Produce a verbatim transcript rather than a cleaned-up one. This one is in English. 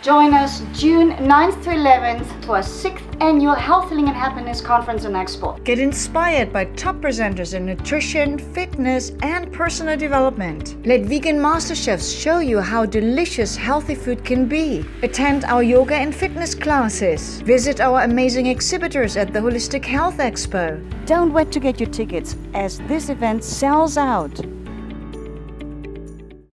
Join us June ninth to eleventh for our sixth annual Health, Healing and Happiness Conference and Expo. Get inspired by top presenters in nutrition, fitness and personal development. Let vegan master chefs show you how delicious healthy food can be. Attend our yoga and fitness classes. Visit our amazing exhibitors at the Holistic Health Expo. Don't wait to get your tickets, as this event sells out.